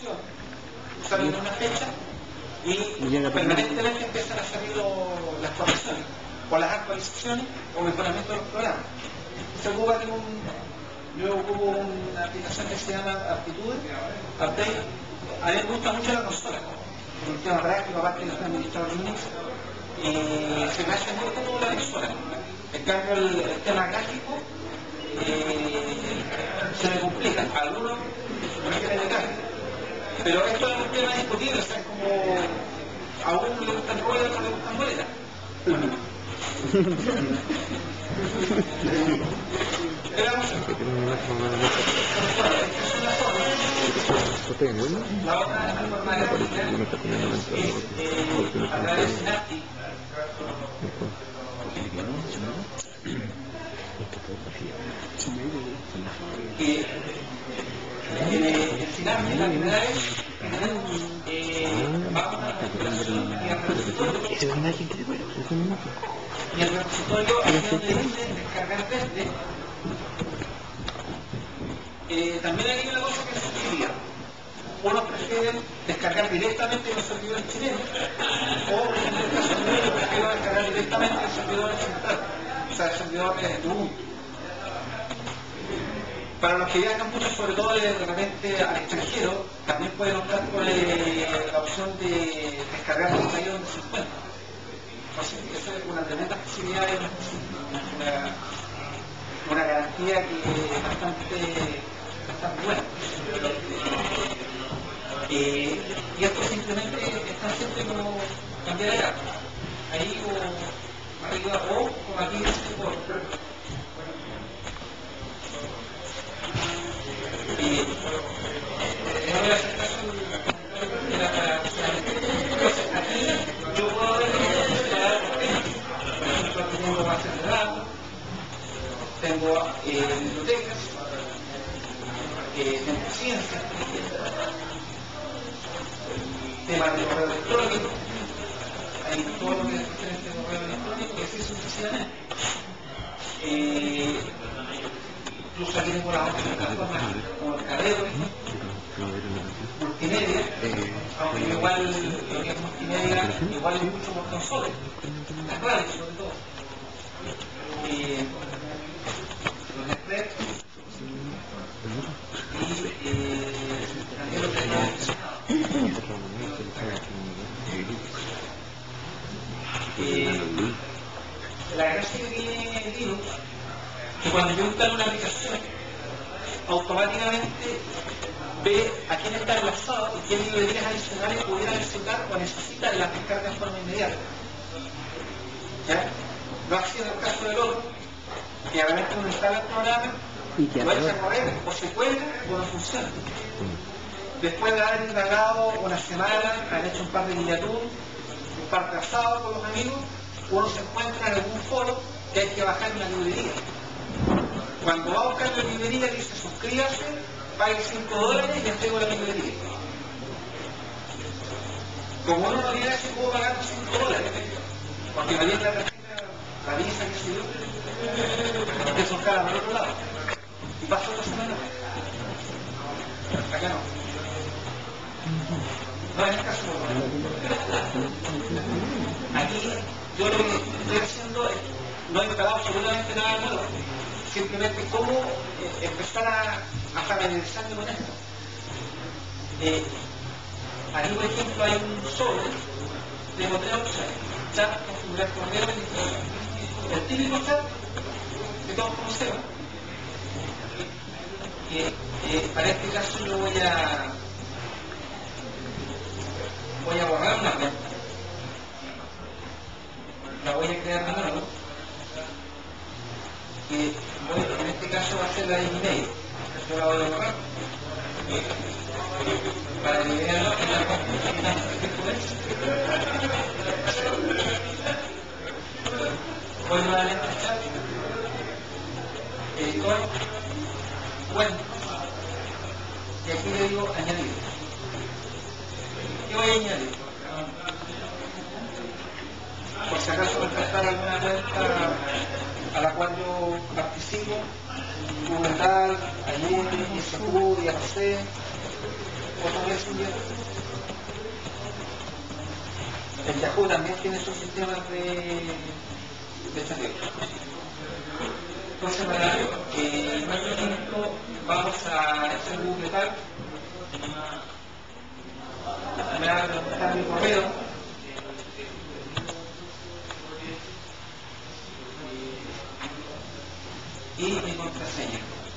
salen una fecha y permanentemente empiezan a salir las correcciones o las actualizaciones o mejoramiento de los programas. Se ocupa de yo ocupo una aplicación que se llama Aptitude, Update. A mí me gusta mucho la consola, por el tema práctico, aparte de ser administrador de Unix, se me hace muy cómodo la consola. En cambio, el tema gráfico se me complica. Algunos prefieren el gráfico. Pero esto es un tema discutible, o sea, es como a uno le gustan ruedas, a otro le gustan boletas. La otra forma de a través de Synaptic. Que el Synaptic la primera vez vamos a la configuración y al repositorio. Y el repositorio aquí donde dice descargar desde. También hay una cosa que es subsidia. Unos prefieren descargar directamente de los servidores chilenos o en el caso mío prefiero descargar directamente del servidor central, o sea, el servidor de Ubuntu. Para los que viajan mucho, sobre todo de repente al extranjero, también pueden optar por la opción de descargar el país donde se encuentra. Así que eso es una tremenda facilidad y una garantía que es bastante buena. Y esto simplemente está siempre como cambiar acá, ahí o arriba o como aquí dice por. No voy a hacer caso era para entonces aquí yo puedo ver por ejemplo aquí tengo bases de datos, tengo bibliotecas, tengo ciencias, temas de correo electrónico, hay todo lo que es referente a correo electrónico y así sucesivamente. Incluso aquí tengo las otras plataformas como el Cadero, multimedia, aunque igual lo que es multimedia igual es mucho por consoles, las radios sobre todo. Los spreads y también lo que la gracia que tiene Linux que cuando yo instalo una aplicación automáticamente ve a quién está enlazado y qué librerías adicionales pudiera necesitar o necesita las descargas de forma inmediata. ¿Ya? No ha sido el caso del otro, que realmente uno instala el programa, lo echa a correr, o se cuelga o no funciona. Después de haber indagado una semana, haber hecho un par de miniaturas, un par de asados con los amigos, uno se encuentra en algún foro que hay que bajar una librería. Cuando va a buscar la librería dice suscríbase, pague $5 y ya tengo la librería. Como uno no tiene ese puedo pagar $5, porque me viene la tarjeta, la visa, qué sé yo, que son cada por otro lado. Y pasó otra semana. Acá no. No es el caso. Aquí yo lo que estoy haciendo es, no he instalado absolutamente nada nuevo. Simplemente cómo empezar a familiarizarme con esto. Aquí, por ejemplo, hay un sobre de tres opciones: chat, configurar correo y distribución. El típico chat que todos conocemos. Para este caso yo voy a borrar una cuenta. La voy a crear de nuevo. En este caso va a ser la de email. Yo la voy a borrar para liberarlo en la página voy nuevamente al chat, editor, cuenta, y aquí le digo añadir. ¿Qué voy a añadir? Por si acaso contactar alguna cuenta a la cual yo participo, Documental, Allende, ISQ, IAC, otro Messenger. El Yahoo también tiene sus sistemas de chateo. Entonces, para más tiempo, vamos a hacer Google Tal. Me va a preguntar mi correo. Y mi contraseña.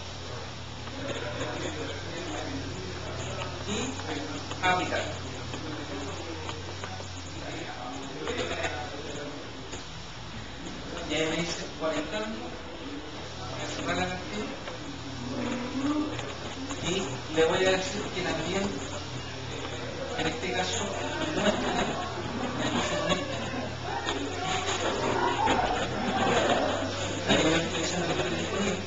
Y aplicar. Y ahí me dice conectando, voy a cerrar la carpeta y le voy a decir que también, en este caso, muestre ahí voy a estoy diciendo que estoy disponible.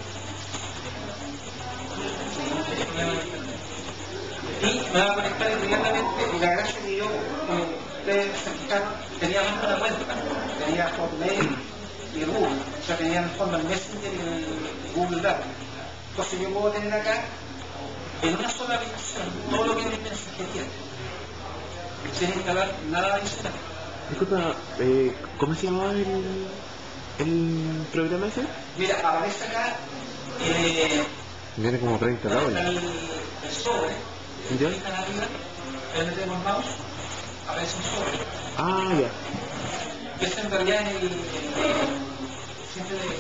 Y me va a conectar inmediatamente y la gracia que yo, ustedes se fijaron, tenía más de una cuenta, tenía Hotmail y Google, o sea, tenía en el fondo el Messenger y el Google Drive. Entonces yo puedo tener acá, en una sola aplicación, todo lo que es mi mensajería, sin instalar nada adicional. Disculpa, ¿cómo se llamaba el programa ese? Mira, aparece acá, Viene como preinstallado. el sobre, ¿Ya? clican arriba, ahí metemos el mouse, aparece un sobre. Ah, ya. Que es en realidad el siempre de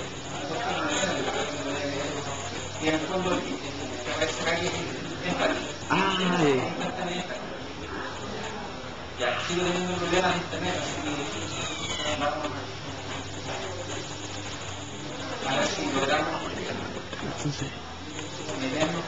y en el fondo que aparece acá que es el Ah, ya, sigo teniendo problemas de internet, así que vamos a ver si logramos meternos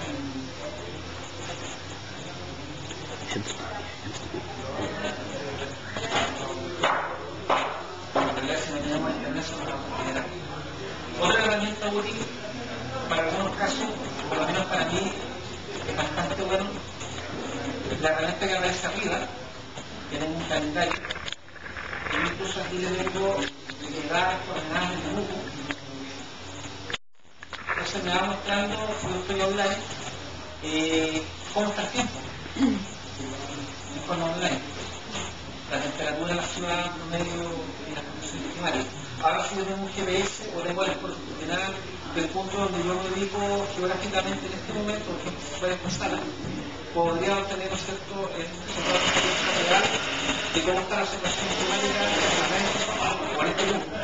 en realidad si no tenemos internet eso no lo vamos a generar. Otra herramienta útil para algunos casos, por lo menos para mí, es bastante bueno, la herramienta que aparece arriba, que tengo un calendario, que incluso aquí le tengo llegadas coordenadas de dibujo. Entonces me va mostrando, si yo estoy online, cómo está el tiempo, en forma online. La temperatura de la ciudad promedio y las condiciones climáticas. Ahora si yo tengo un GPS o tengo las coordenadas del punto donde yo me ubico geográficamente en este momento, por ejemplo, si fuera esta sala, podría obtener un cierto experiencia real de cómo está la situación climática en la red o en este grupo.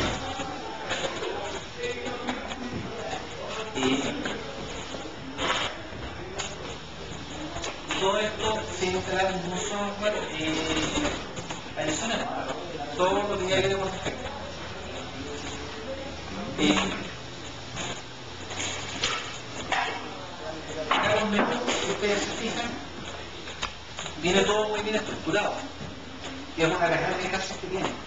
Y todo esto sin instalar ningún software adicional. Todo lo que ya viene por defecto. Acá los menús, si ustedes se fijan, viene todo muy bien estructurado. Y es una de las grandes gracias que tiene.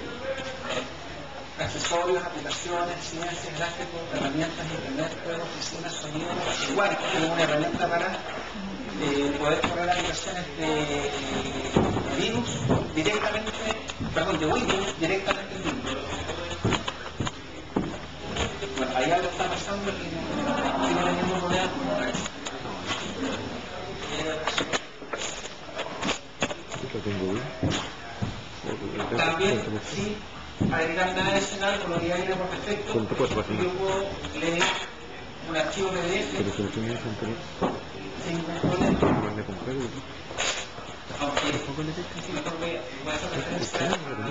Accesorios, aplicaciones, ciencias, gráficos, herramientas, internet, juegos, oficinas, sonido, igual, es una herramienta para poder correr aplicaciones de Linux directamente, perdón, de Windows directamente en Linux. Bueno, ahí algo está pasando que sigue teniendo problemas como otra vez. También, sí, agregar nada adicional por lo que ya viene por defecto, yo puedo leer un archivo PDF sin ningún problema. Aunque mejor voy a hacer referencia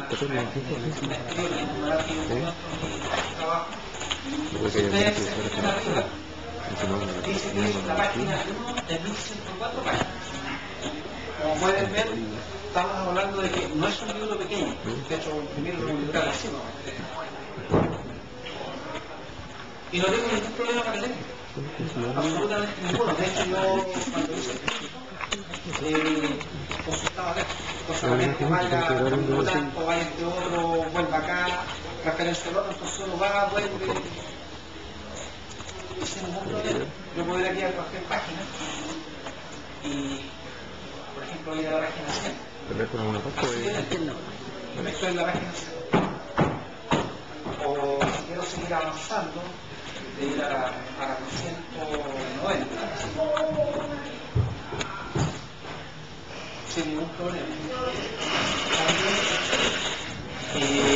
a un archivo de trabajo. Si ustedes se fijan arriba, dice que es la página 1 de 1104 páginas. Como pueden ver, estamos hablando de que no es un libro pequeño, de hecho imprimirlo es un libro grandísimo. Y no tengo ningún problema para leer, absolutamente ninguno. De hecho yo cuando hice consultaba acá, solamente vaya un tanto, vaya este otro, vuelva acá, referencia al otro, entonces uno va, vuelve y sin ningún problema. Yo puedo ir aquí a cualquier página y por ejemplo, voy a la página 100. Estoy en la página 100. O si quiero seguir avanzando, de ir a la 190. sin ningún problema.